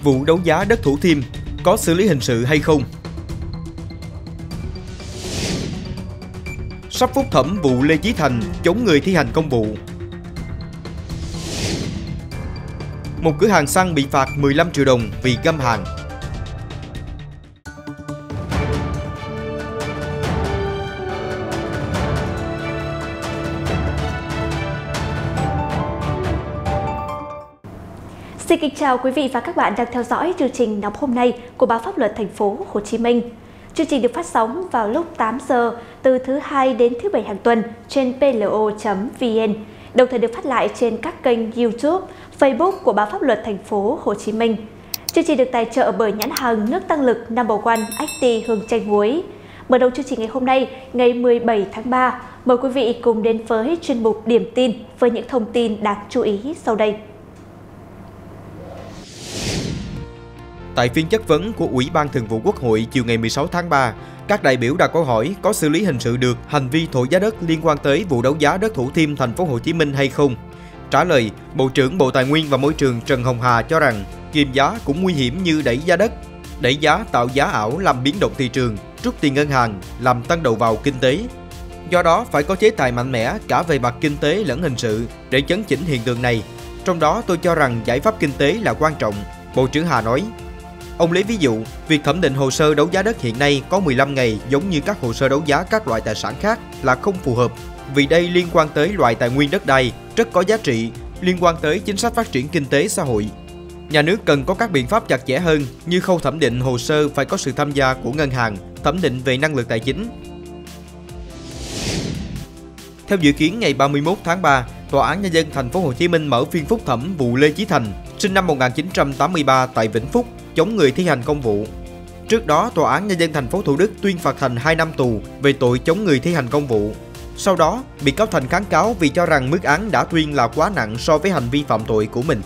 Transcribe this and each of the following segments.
Vụ đấu giá đất Thủ Thiêm có xử lý hình sự hay không? Sắp phúc thẩm vụ Lê Chí Thành chống người thi hành công vụ. Một cửa hàng xăng bị phạt 15 triệu đồng vì găm hàng. Xin kính chào quý vị và các bạn đang theo dõi chương trình nóng hôm nay của báo Pháp luật Thành phố Hồ Chí Minh. Chương trình được phát sóng vào lúc 8 giờ từ thứ Hai đến thứ Bảy hàng tuần trên plo.vn, đồng thời được phát lại trên các kênh YouTube, Facebook của báo Pháp luật Thành phố Hồ Chí Minh. Chương trình được tài trợ bởi nhãn hàng nước tăng lực No. 1 Acti Hương Chanh Muối. Mở đầu chương trình ngày hôm nay, ngày 17 tháng 3, mời quý vị cùng đến với chuyên mục Điểm tin với những thông tin đáng chú ý sau đây. Tại phiên chất vấn của Ủy ban Thường vụ Quốc hội chiều ngày 16 tháng 3, các đại biểu đặt câu hỏi có xử lý hình sự được hành vi thổi giá đất liên quan tới vụ đấu giá đất Thủ Thiêm, Thành phố Hồ Chí Minh hay không? Trả lời, Bộ trưởng Bộ Tài nguyên và Môi trường Trần Hồng Hà cho rằng kiềm giá cũng nguy hiểm như đẩy giá đất. Đẩy giá tạo giá ảo làm biến động thị trường, rút tiền ngân hàng, làm tăng đầu vào kinh tế. Do đó phải có chế tài mạnh mẽ cả về mặt kinh tế lẫn hình sự để chấn chỉnh hiện tượng này. Trong đó tôi cho rằng giải pháp kinh tế là quan trọng, Bộ trưởng Hà nói. Ông lấy ví dụ, việc thẩm định hồ sơ đấu giá đất hiện nay có 15 ngày giống như các hồ sơ đấu giá các loại tài sản khác là không phù hợp, vì đây liên quan tới loại tài nguyên đất đai rất có giá trị, liên quan tới chính sách phát triển kinh tế xã hội. Nhà nước cần có các biện pháp chặt chẽ hơn như khâu thẩm định hồ sơ phải có sự tham gia của ngân hàng, thẩm định về năng lực tài chính. Theo dự kiến ngày 31 tháng 3, Tòa án Nhân dân Thành phố Hồ Chí Minh mở phiên phúc thẩm vụ Lê Chí Thành, sinh năm 1983 tại Vĩnh Phúc, chống người thi hành công vụ. Trước đó, Tòa án Nhân dân Thành phố Thủ Đức tuyên phạt Thành 2 năm tù về tội chống người thi hành công vụ. Sau đó, bị cáo Thành kháng cáo vì cho rằng mức án đã tuyên là quá nặng so với hành vi phạm tội của mình.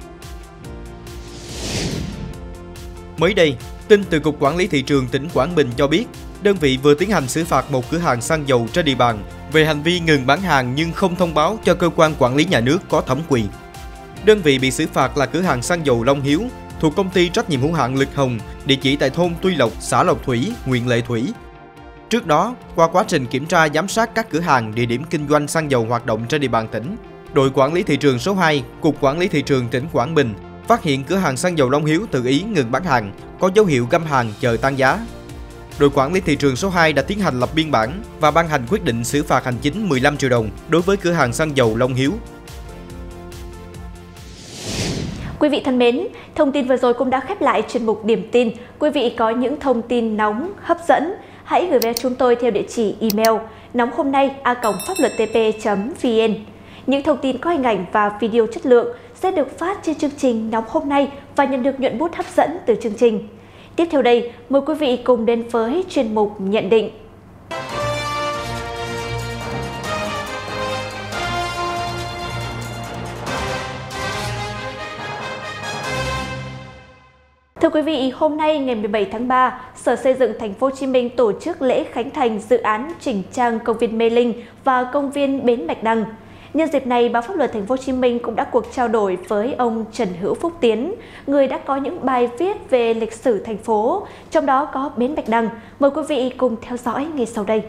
Mới đây, tin từ Cục Quản lý Thị trường tỉnh Quảng Bình cho biết, đơn vị vừa tiến hành xử phạt một cửa hàng xăng dầu trên địa bàn về hành vi ngừng bán hàng nhưng không thông báo cho cơ quan quản lý nhà nước có thẩm quyền. Đơn vị bị xử phạt là cửa hàng xăng dầu Long Hiếu, thuộc công ty trách nhiệm hữu hạn Lực Hồng, địa chỉ tại thôn Tuy Lộc, xã Lộc Thủy, huyện Lệ Thủy. Trước đó, qua quá trình kiểm tra giám sát các cửa hàng, địa điểm kinh doanh xăng dầu hoạt động trên địa bàn tỉnh, đội quản lý thị trường số 2, Cục Quản lý Thị trường tỉnh Quảng Bình phát hiện cửa hàng xăng dầu Long Hiếu tự ý ngừng bán hàng, có dấu hiệu găm hàng chờ tăng giá. Đội quản lý thị trường số 2 đã tiến hành lập biên bản và ban hành quyết định xử phạt hành chính 15 triệu đồng đối với cửa hàng xăng dầu Long Hiếu. Quý vị thân mến, thông tin vừa rồi cũng đã khép lại chuyên mục Điểm tin. Quý vị có những thông tin nóng, hấp dẫn, hãy gửi về chúng tôi theo địa chỉ email nóng-hôm-nay@pháp-luật-tp.vn. Những thông tin có hình ảnh và video chất lượng sẽ được phát trên chương trình Nóng Hôm Nay và nhận được nhuận bút hấp dẫn từ chương trình. Tiếp theo đây, mời quý vị cùng đến với chuyên mục Nhận định. Thưa quý vị, hôm nay ngày 17 tháng 3, Sở Xây dựng Thành phố Hồ Chí Minh tổ chức lễ khánh thành dự án chỉnh trang công viên Mê Linh và công viên Bến Bạch Đằng. Nhân dịp này, báo Pháp luật Thành phố Hồ Chí Minh cũng đã cuộc trao đổi với ông Trần Hữu Phúc Tiến, người đã có những bài viết về lịch sử thành phố, trong đó có Bến Bạch Đằng. Mời quý vị cùng theo dõi ngay sau đây.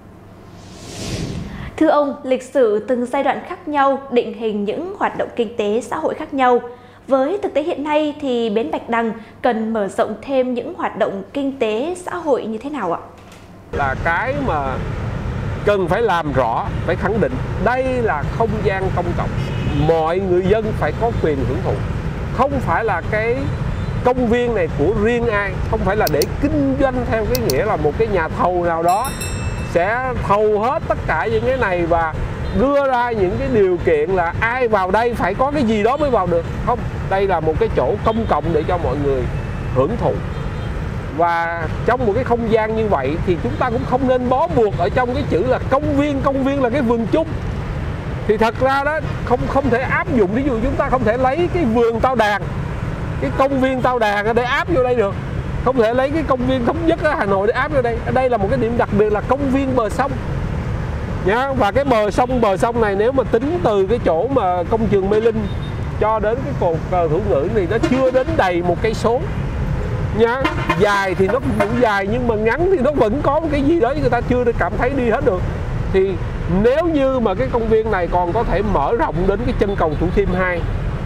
Thưa ông, lịch sử từng giai đoạn khác nhau định hình những hoạt động kinh tế xã hội khác nhau. Với thực tế hiện nay thì Bến Bạch Đằng cần mở rộng thêm những hoạt động kinh tế xã hội như thế nào ạ? Là cái mà cần phải làm rõ, phải khẳng định đây là không gian công cộng, mọi người dân phải có quyền hưởng thụ. Không phải là cái công viên này của riêng ai, không phải là để kinh doanh theo cái nghĩa là một cái nhà thầu nào đó sẽ thầu hết tất cả những cái này và đưa ra những cái điều kiện là ai vào đây phải có cái gì đó mới vào được. Không, đây là một cái chỗ công cộng để cho mọi người hưởng thụ. Và trong một cái không gian như vậy thì chúng ta cũng không nên bó buộc ở trong cái chữ là công viên là cái vườn chung. Thì thật ra đó không thể áp dụng, ví dụ chúng ta không thể lấy cái vườn Tao Đàn, cái công viên Tao Đàn để áp vô đây được. Không thể lấy cái công viên Thống Nhất ở Hà Nội để áp vô đây. Ở đây là một cái điểm đặc biệt là công viên bờ sông. Và cái bờ sông này nếu mà tính từ cái chỗ mà công trường Mê Linh cho đến cái cột cờ Thủ Ngữ này nó chưa đến đầy 1 cây số nhá. Dài thì nó cũng dài, nhưng mà ngắn thì nó vẫn có một cái gì đó người ta chưa được cảm thấy đi hết được. Thì nếu như mà cái công viên này còn có thể mở rộng đến cái chân cầu Thủ Thiêm 2,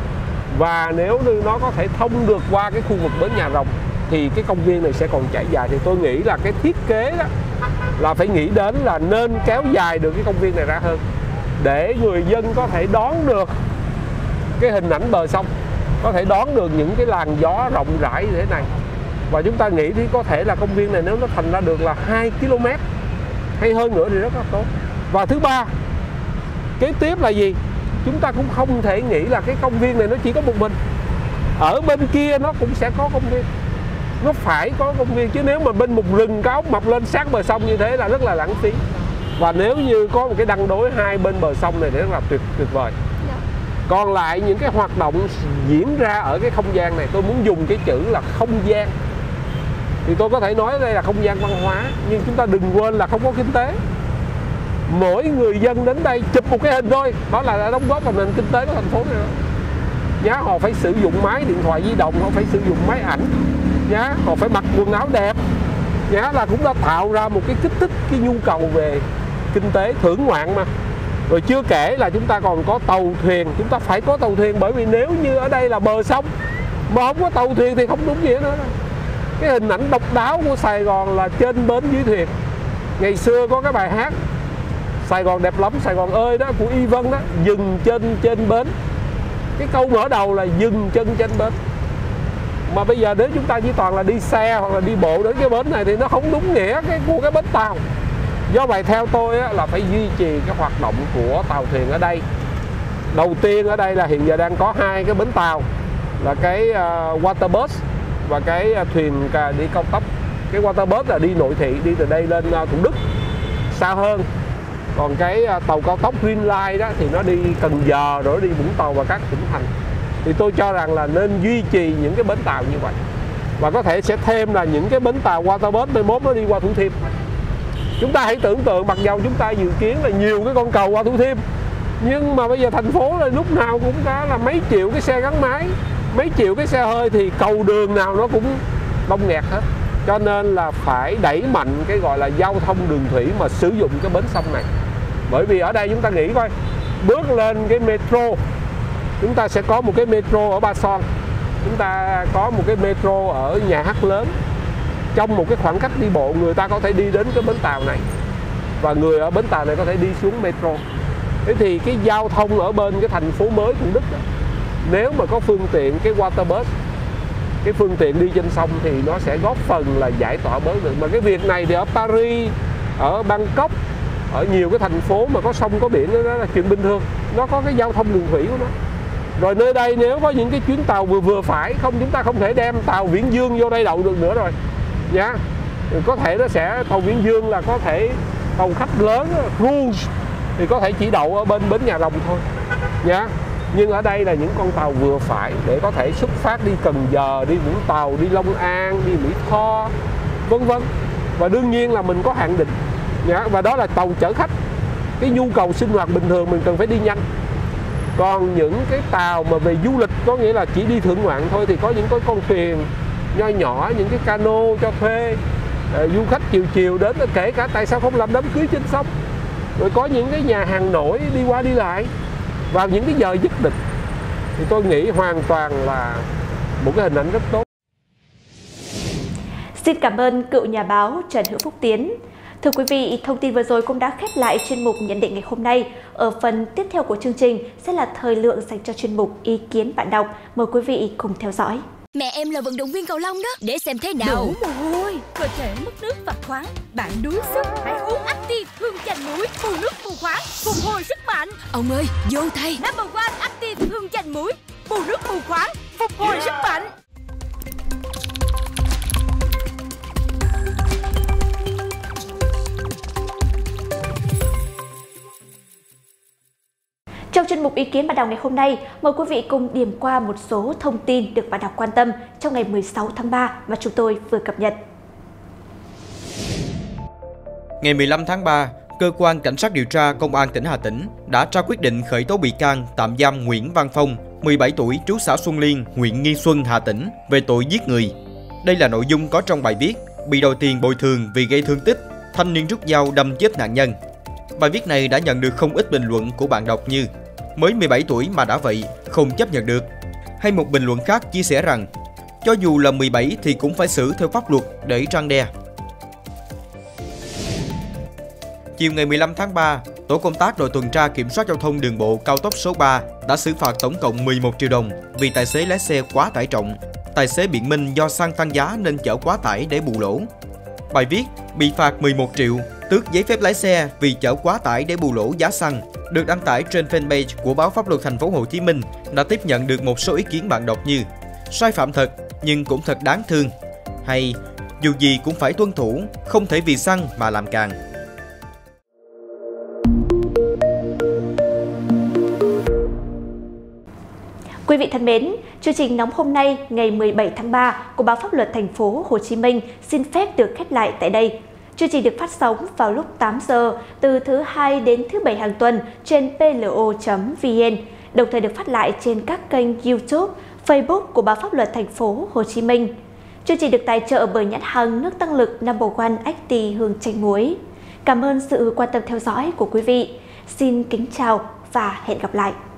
và nếu như nó có thể thông được qua cái khu vực bến Nhà Rồng, thì cái công viên này sẽ còn trải dài. Thì tôi nghĩ là cái thiết kế đó là phải nghĩ đến là nên kéo dài được cái công viên này ra hơn, để người dân có thể đón được cái hình ảnh bờ sông, có thể đón được những cái làn gió rộng rãi như thế này. Và chúng ta nghĩ thì có thể là công viên này nếu nó thành ra được là 2 km hay hơn nữa thì rất là tốt. Và thứ ba, kế tiếp là gì? Chúng ta cũng không thể nghĩ là cái công viên này nó chỉ có một mình. Ở bên kia nó cũng sẽ có công viên, nó phải có công viên, chứ nếu mà bên một rừng cao mọc lên sát bờ sông như thế là rất là lãng phí. Và nếu như có một cái đăng đối hai bên bờ sông này thì rất là tuyệt vời. Còn lại những cái hoạt động diễn ra ở cái không gian này, tôi muốn dùng cái chữ là không gian, thì tôi có thể nói đây là không gian văn hóa, nhưng chúng ta đừng quên là không có kinh tế. Mỗi người dân đến đây chụp một cái hình thôi, đó là đã đóng góp vào nền kinh tế của thành phố này. Nhá, họ phải sử dụng máy điện thoại di động, họ phải sử dụng máy ảnh, nhá, họ phải mặc quần áo đẹp, nhá, là cũng đã tạo ra một cái kích thích cái nhu cầu về kinh tế thưởng ngoạn mà. Rồi chưa kể là chúng ta còn có tàu thuyền, chúng ta phải có tàu thuyền, bởi vì nếu như ở đây là bờ sông mà không có tàu thuyền thì không đúng nghĩa nữa. Cái hình ảnh độc đáo của Sài Gòn là trên bến dưới thuyền. Ngày xưa có cái bài hát Sài Gòn đẹp lắm, Sài Gòn ơi đó của Y Vân đó, dừng chân trên bến. Cái câu mở đầu là dừng chân trên bến. Mà bây giờ nếu chúng ta chỉ toàn là đi xe hoặc là đi bộ đến cái bến này thì nó không đúng nghĩa của cái bến tàu. Do vậy theo tôi là phải duy trì cái hoạt động của tàu thuyền ở đây. Đầu tiên ở đây là hiện giờ đang có 2 cái bến tàu, là cái water bus và cái thuyền đi cao tốc. Cái water bus là đi nội thị, đi từ đây lên Thủ Đức xa hơn. Còn cái tàu cao tốc Green Line đó thì nó đi Cần Giờ rồi đi Vũng Tàu và các tỉnh thành. Thì tôi cho rằng là nên duy trì những cái bến tàu như vậy. Và có thể sẽ thêm là những cái bến tàu water bus 11 nó đi qua Thủ Thiêm. Chúng ta hãy tưởng tượng, mặc dầu chúng ta dự kiến là nhiều cái con cầu qua Thủ Thiêm, nhưng mà bây giờ thành phố là lúc nào cũng có là mấy triệu cái xe gắn máy, mấy triệu cái xe hơi, thì cầu đường nào nó cũng đông nghẹt hết. Cho nên là phải đẩy mạnh cái gọi là giao thông đường thủy mà sử dụng cái bến sông này. Bởi vì ở đây chúng ta nghĩ coi, bước lên cái metro, chúng ta sẽ có một cái metro ở Ba Son, chúng ta có một cái metro ở Nhà Hát Lớn. Trong một cái khoảng cách đi bộ, người ta có thể đi đến cái bến tàu này, và người ở bến tàu này có thể đi xuống metro. Thế thì cái giao thông ở bên cái thành phố mới Thủ Đức đó, nếu mà có phương tiện cái water bus, cái phương tiện đi trên sông, thì nó sẽ góp phần là giải tỏa bớt được. Mà cái việc này thì ở Paris, ở Bangkok, ở nhiều cái thành phố mà có sông có biển đó là chuyện bình thường. Nó có cái giao thông đường thủy của nó. Rồi nơi đây nếu có những cái chuyến tàu vừa phải, không chúng ta không thể đem tàu Viễn Dương vô đây đậu được nữa rồi nhá. Có thể nó sẽ tàu Viễn Dương là có thể tàu khách lớn cruise thì có thể chỉ đậu ở bên bến Nhà Rồng thôi nhá. Nhưng ở đây là những con tàu vừa phải để có thể xuất phát đi Cần Giờ, đi Vũng Tàu, đi Long An, đi Mỹ Tho, vân vân. Và đương nhiên là mình có hạn định nhá, và đó là tàu chở khách. Cái nhu cầu sinh hoạt bình thường mình cần phải đi nhanh. Còn những cái tàu mà về du lịch, có nghĩa là chỉ đi thưởng ngoạn thôi, thì có những cái con thuyền nho nhỏ, những cái cano cho thuê, du khách chiều đến, kể cả tại sao không làm đám cưới trên sông. Rồi có những cái nhà hàng nổi đi qua đi lại vào những cái giờ nhất định, thì tôi nghĩ hoàn toàn là một cái hình ảnh rất tốt. Xin cảm ơn cựu nhà báo Trần Hữu Phúc Tiến. Thưa quý vị, thông tin vừa rồi cũng đã khép lại chuyên mục nhận định ngày hôm nay. Ở phần tiếp theo của chương trình sẽ là thời lượng dành cho chuyên mục ý kiến bạn đọc. Mời quý vị cùng theo dõi. Mẹ em là vận động viên cầu lông đó, để xem thế nào. Đổ mồ hôi, cơ thể mất nước và khoáng. Bạn đuối sức, hãy uống Active Hương Chanh Muối, bù nước bù khoáng, phục hồi sức mạnh. Ông ơi, vô thay. Number 1 Active Hương Chanh Muối, bù nước bù khoáng, phục hồi sức mạnh. Trong chuyên mục ý kiến bạn đọc ngày hôm nay, mời quý vị cùng điểm qua một số thông tin được bạn đọc quan tâm trong ngày 16 tháng 3 mà chúng tôi vừa cập nhật. Ngày 15 tháng 3, Cơ quan Cảnh sát điều tra Công an tỉnh Hà Tĩnh đã ra quyết định khởi tố bị can, tạm giam Nguyễn Văn Phong, 17 tuổi, trú xã Xuân Liên, huyện Nghi Xuân, Hà Tĩnh, về tội giết người. Đây là nội dung có trong bài viết bị đòi tiền bồi thường vì gây thương tích, thanh niên rút dao đâm chết nạn nhân. Bài viết này đã nhận được không ít bình luận của bạn đọc như mới 17 tuổi mà đã vậy, không chấp nhận được. Hay một bình luận khác chia sẻ rằng cho dù là 17 thì cũng phải xử theo pháp luật để răn đe. Chiều ngày 15 tháng 3, tổ công tác đội tuần tra kiểm soát giao thông đường bộ cao tốc số 3 đã xử phạt tổng cộng 11 triệu đồng vì tài xế lái xe quá tải trọng. Tài xế biện minh do xăng tăng giá nên chở quá tải để bù lỗ. Bài viết bị phạt 11 triệu, tước giấy phép lái xe vì chở quá tải để bù lỗ giá xăng được đăng tải trên fanpage của báo Pháp luật Thành phố Hồ Chí Minh đã tiếp nhận được một số ý kiến bạn đọc như sai phạm thật nhưng cũng thật đáng thương, hay dù gì cũng phải tuân thủ, không thể vì xăng mà làm càng. Quý vị thân mến, chương trình nóng hôm nay ngày 17 tháng 3 của báo Pháp luật Thành phố Hồ Chí Minh xin phép được khép lại tại đây. Chương trình được phát sóng vào lúc 8 giờ từ thứ Hai đến thứ Bảy hàng tuần trên plo.vn, đồng thời được phát lại trên các kênh YouTube, Facebook của báo Pháp luật Thành phố Hồ Chí Minh. Chương trình được tài trợ bởi nhãn hàng nước tăng lực No. 1 Acti hương chanh muối. Cảm ơn sự quan tâm theo dõi của quý vị. Xin kính chào và hẹn gặp lại.